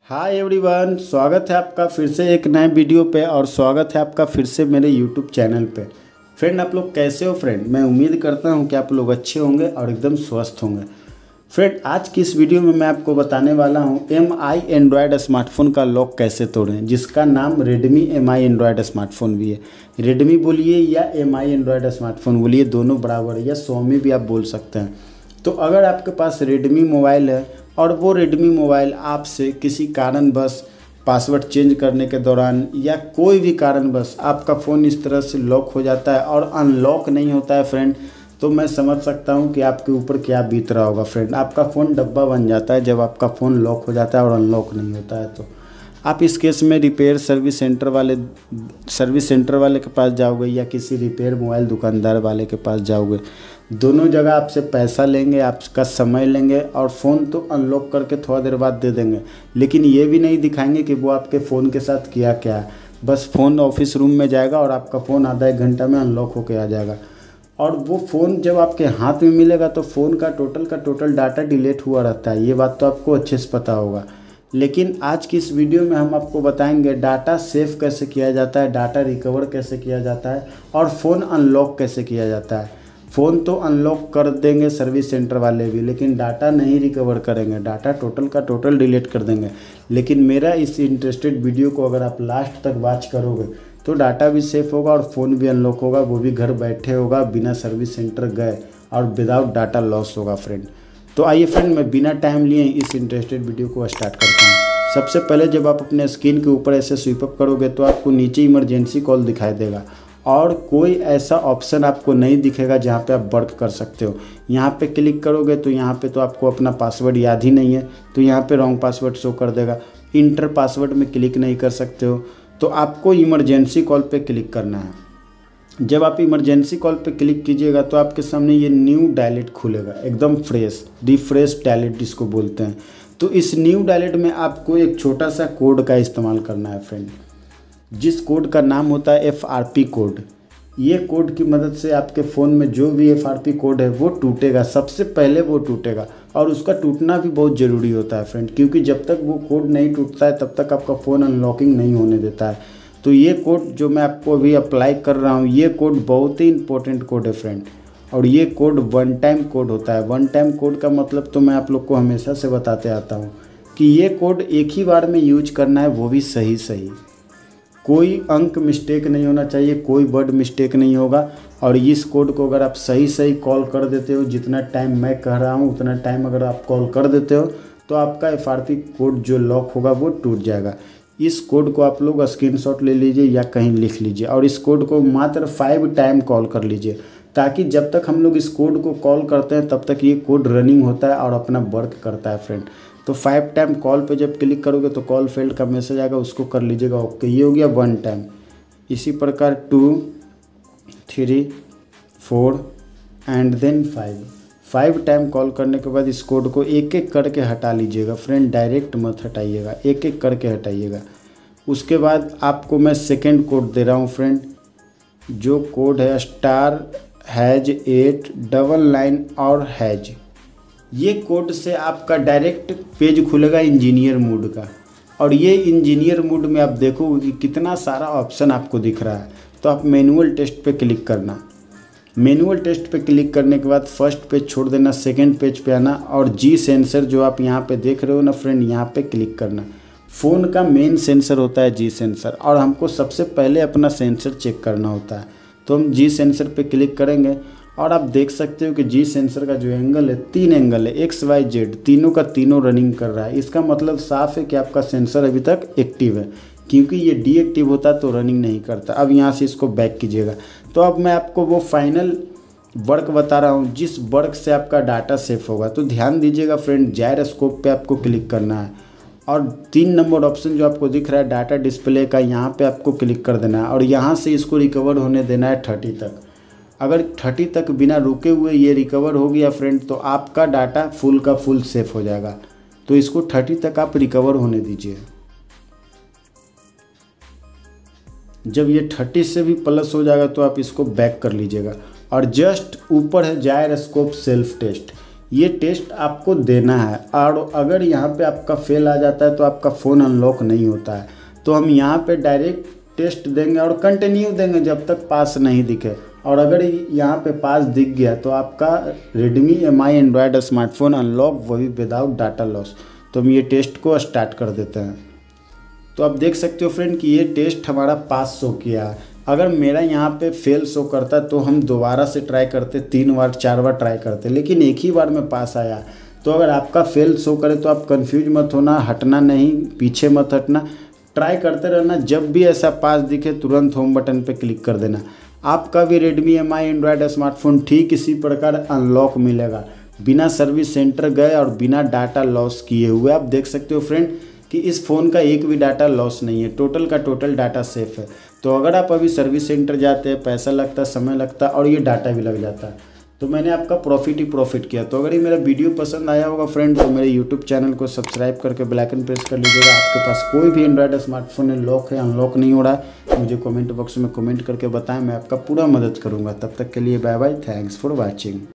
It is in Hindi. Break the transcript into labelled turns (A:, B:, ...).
A: हाय एवरीवन, स्वागत है आपका फिर से एक नए वीडियो पे और स्वागत है आपका फिर से मेरे यूट्यूब चैनल पे। फ्रेंड, आप लोग कैसे हो? फ्रेंड, मैं उम्मीद करता हूँ कि आप लोग अच्छे होंगे और एकदम स्वस्थ होंगे। फ्रेंड, आज की इस वीडियो में मैं आपको बताने वाला हूँ MI एंड्रॉयड स्मार्टफोन का लॉक कैसे तोड़ें, जिसका नाम Redmi MI एंड्रॉयड स्मार्टफोन भी है। Redmi बोलिए या MI एंड्रॉयड स्मार्टफोन बोलिए, दोनों बराबर है, या Xiaomi भी आप बोल सकते हैं। तो अगर आपके पास Redmi मोबाइल है और वो Redmi मोबाइल आपसे किसी कारणवश पासवर्ड चेंज करने के दौरान या कोई भी कारणवश आपका फ़ोन इस तरह से लॉक हो जाता है और अनलॉक नहीं होता है फ्रेंड, तो मैं समझ सकता हूँ कि आपके ऊपर क्या बीत रहा होगा। फ्रेंड, आपका फ़ोन डब्बा बन जाता है जब आपका फ़ोन लॉक हो जाता है और अनलॉक नहीं होता है। तो आप इस केस में रिपेयर सर्विस सेंटर वाले के पास जाओगे या किसी रिपेयर मोबाइल दुकानदार वाले के पास जाओगे। दोनों जगह आपसे पैसा लेंगे, आपका समय लेंगे और फ़ोन तो अनलॉक करके थोड़ा देर बाद दे देंगे, लेकिन ये भी नहीं दिखाएंगे कि वो आपके फ़ोन के साथ किया क्या है। बस फ़ोन ऑफिस रूम में जाएगा और आपका फ़ोन आधा एक घंटा में अनलॉक होके आ जाएगा। और वो फ़ोन जब आपके हाथ में मिलेगा तो फ़ोन का टोटल डाटा डिलीट हुआ रहता है। ये बात तो आपको अच्छे से पता होगा। लेकिन आज की इस वीडियो में हम आपको बताएंगे डाटा सेव कैसे किया जाता है, डाटा रिकवर कैसे किया जाता है और फ़ोन अनलॉक कैसे किया जाता है। फ़ोन तो अनलॉक कर देंगे सर्विस सेंटर वाले भी, लेकिन डाटा नहीं रिकवर करेंगे, डाटा टोटल का टोटल डिलीट कर देंगे। लेकिन मेरा इस इंटरेस्टेड वीडियो को अगर आप लास्ट तक वॉच करोगे तो डाटा भी सेफ होगा और फ़ोन भी अनलॉक होगा, वो भी घर बैठे होगा बिना सर्विस सेंटर गए और विदाउट डाटा लॉस होगा। फ्रेंड, तो आइए फ्रेंड, मैं बिना टाइम लिए इस इंटरेस्टेड वीडियो को स्टार्ट करता हूँ। सबसे पहले जब आप अपने स्क्रीन के ऊपर ऐसे स्वीप अप करोगे तो आपको नीचे इमरजेंसी कॉल दिखाई देगा और कोई ऐसा ऑप्शन आपको नहीं दिखेगा जहाँ पे आप वर्क कर सकते हो। यहाँ पे क्लिक करोगे तो यहाँ पे तो आपको अपना पासवर्ड याद ही नहीं है, तो यहाँ पे रॉन्ग पासवर्ड शो कर देगा। इंटर पासवर्ड में क्लिक नहीं कर सकते हो, तो आपको इमरजेंसी कॉल पे क्लिक करना है। जब आप इमरजेंसी कॉल पे क्लिक कीजिएगा तो आपके सामने ये न्यू डायलेट खुलेगा, एकदम फ्रेश, रिफ्रेश डायलेट इसको बोलते हैं। तो इस न्यू डायलेट में आपको एक छोटा सा कोड का इस्तेमाल करना है फ्रेंड, जिस कोड का नाम होता है FRP कोड। ये कोड की मदद से आपके फ़ोन में जो भी FRP कोड है वो टूटेगा, सबसे पहले वो टूटेगा। और उसका टूटना भी बहुत ज़रूरी होता है फ्रेंड, क्योंकि जब तक वो कोड नहीं टूटता है तब तक आपका फ़ोन अनलॉकिंग नहीं होने देता है। तो ये कोड जो मैं आपको अभी अप्लाई कर रहा हूँ, ये कोड बहुत ही इंपॉर्टेंट कोड है फ्रेंड। और ये कोड वन टाइम कोड होता है। वन टाइम कोड का मतलब तो मैं आप लोग को हमेशा से बताते आता हूँ कि ये कोड एक ही बार में यूज करना है, वो भी सही। कोई अंक मिस्टेक नहीं होना चाहिए, कोई वर्ड मिस्टेक नहीं होगा। और इस कोड को अगर आप सही कॉल कर देते हो, जितना टाइम मैं कह रहा हूँ उतना टाइम अगर आप कॉल कर देते हो तो आपका FRP कोड जो लॉक होगा वो टूट जाएगा। इस कोड को आप लोग स्क्रीनशॉट ले लीजिए या कहीं लिख लीजिए और इस कोड को मात्र 5 टाइम कॉल कर लीजिए, ताकि जब तक हम लोग इस कोड को कॉल करते हैं तब तक ये कोड रनिंग होता है और अपना वर्क करता है फ्रेंड। तो 5 टाइम कॉल पे जब क्लिक करोगे तो कॉल फेल्ड का मैसेज आएगा, उसको कर लीजिएगा ओके। ये हो गया 1 टाइम। इसी प्रकार 2, 3, 4 एंड देन 5 टाइम कॉल करने के बाद इस कोड को एक एक करके हटा लीजिएगा फ्रेंड, डायरेक्ट मत हटाइएगा, एक एक करके हटाइएगा। उसके बाद आपको मैं सेकेंड कोड दे रहा हूँ फ्रेंड, जो कोड है *#899 और हैज। ये कोड से आपका डायरेक्ट पेज खुलेगा इंजीनियर मोड का, और ये इंजीनियर मोड में आप देखोगे कि कितना सारा ऑप्शन आपको दिख रहा है। तो आप मैनुअल टेस्ट पे क्लिक करना। मैनुअल टेस्ट पे क्लिक करने के बाद फर्स्ट पेज छोड़ देना, सेकंड पेज पे आना और जी सेंसर जो आप यहाँ पे देख रहे हो ना फ्रेंड, यहाँ पे क्लिक करना। फ़ोन का मेन सेंसर होता है जी सेंसर, और हमको सबसे पहले अपना सेंसर चेक करना होता है। तो हम जी सेंसर पे क्लिक करेंगे और आप देख सकते हो कि जी सेंसर का जो एंगल है, 3 एंगल है, XYZ, तीनों का तीनों रनिंग कर रहा है। इसका मतलब साफ है कि आपका सेंसर अभी तक एक्टिव है, क्योंकि ये डीएक्टिव होता तो रनिंग नहीं करता। अब यहाँ से इसको बैक कीजिएगा। तो अब मैं आपको वो फाइनल वर्क बता रहा हूँ जिस वर्क से आपका डाटा सेफ होगा। तो ध्यान दीजिएगा फ्रेंड, जायरोस्कोप पे आपको क्लिक करना है और 3 नंबर ऑप्शन जो आपको दिख रहा है डाटा डिस्प्ले का, यहाँ पे आपको क्लिक कर देना है और यहाँ से इसको रिकवर होने देना है 30 तक। अगर 30 तक बिना रुके हुए ये रिकवर हो गया फ्रेंड, तो आपका डाटा फुल का फुल सेफ हो जाएगा। तो इसको 30 तक आप रिकवर होने दीजिए। जब ये 30 से भी प्लस हो जाएगा तो आप इसको बैक कर लीजिएगा और जस्ट ऊपर है जायरोस्कोप सेल्फ टेस्ट। ये टेस्ट आपको देना है। और अगर यहाँ पे आपका फेल आ जाता है तो आपका फ़ोन अनलॉक नहीं होता है। तो हम यहाँ पे डायरेक्ट टेस्ट देंगे और कंटिन्यू देंगे जब तक पास नहीं दिखे। और अगर यहाँ पे पास दिख गया तो आपका Redmi Mi android smartphone unlock, वो भी विदाउट डाटा लॉस। तो हम ये टेस्ट को स्टार्ट कर देते हैं। तो आप देख सकते हो फ्रेंड कि ये टेस्ट हमारा पास शो किया है। अगर मेरा यहाँ पे फेल शो करता तो हम दोबारा से ट्राई करते, 3 बार 4 बार ट्राई करते, लेकिन एक ही बार में पास आया। तो अगर आपका फेल शो करे तो आप कंफ्यूज मत होना, हटना नहीं, पीछे मत हटना, ट्राई करते रहना। जब भी ऐसा पास दिखे तुरंत होम बटन पे क्लिक कर देना। आपका भी Redmi Mi एंड्रॉयड स्मार्टफोन ठीक इसी प्रकार अनलॉक मिलेगा, बिना सर्विस सेंटर गए और बिना डाटा लॉस किए हुए। आप देख सकते हो फ्रेंड कि इस फ़ोन का एक भी डाटा लॉस नहीं है, टोटल का टोटल डाटा सेफ है। तो अगर आप अभी सर्विस सेंटर जाते हैं, पैसा लगता, समय लगता और ये डाटा भी लग जाता है, तो मैंने आपका प्रॉफिट ही प्रॉफिट किया। तो अगर ये मेरा वीडियो पसंद आया होगा फ्रेंड तो मेरे यूट्यूब चैनल को सब्सक्राइब करके बेल आइकन प्रेस कर लीजिएगा। आपके पास कोई भी एंड्रॉयड स्मार्टफोन लॉक है, अनलॉक नहीं हो रहा है, मुझे कमेंट बॉक्स में कमेंट करके बताएं, मैं आपका पूरा मदद करूँगा। तब तक के लिए bye bye, thanks for watching.